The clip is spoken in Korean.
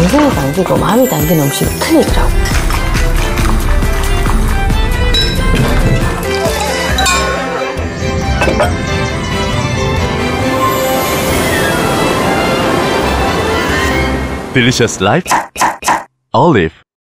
정성이 담기고 마음이 담긴 음식이 틀리더라고. Delicious Life Olive.